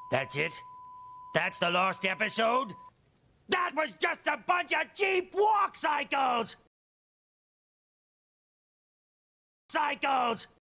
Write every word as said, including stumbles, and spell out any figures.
That's it? That's the last episode? That was just a bunch of cheap walk cycles! Cycles!